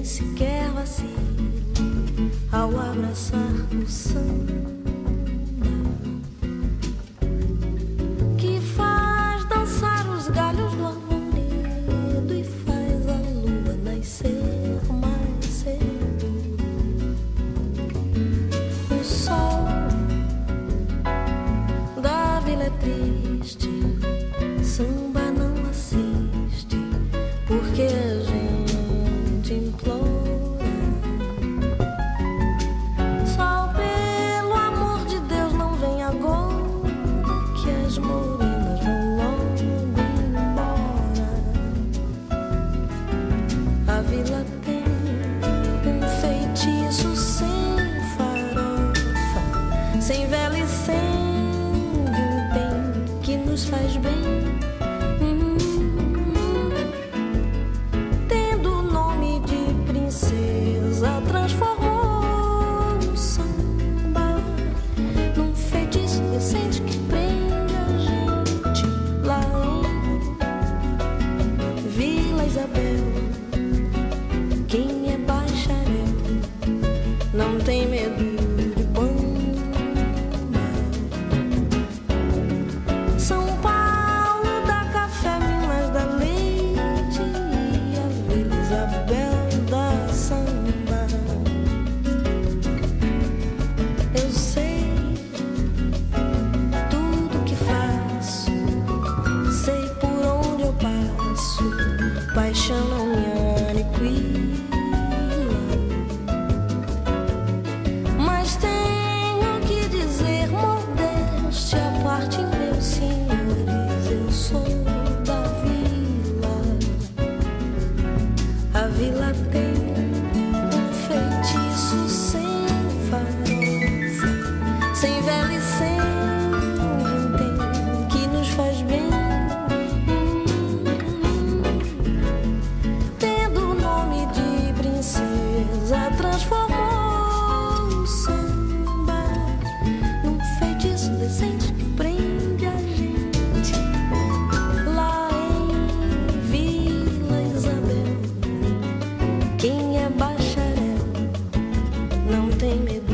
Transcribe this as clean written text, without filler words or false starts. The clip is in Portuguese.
sequer vacilo ao abraçar o samba, que faz dançar os galhos do arvoredo e faz a lua nascer mais cedo. O sol da vila é triste, samba não assiste, porque a gente implora. Só pelo amor de Deus não vem agora, que as morenas vão logo embora. A vila tem um feitiço sem farofa, sem vela e sem vintém, que nos faz bem. Transformou o samba num feitiço decente que prende a gente lá em Vila Isabel. Quem é bacharel não tem medo de bamba. São Paulo dá café, Minas dá leite e a Vila Isabel dá samba. Paixão não me aniquila, mas tenho que dizer, modéstia à parte, meus senhores, eu sou da vila. A vila tem um feitiço sem farofa, sem vela e sem vintém, que nos faz bem. Transformou o samba num feitiço decente que prende a gente lá em Vila Isabel. Quem é bacharel não tem medo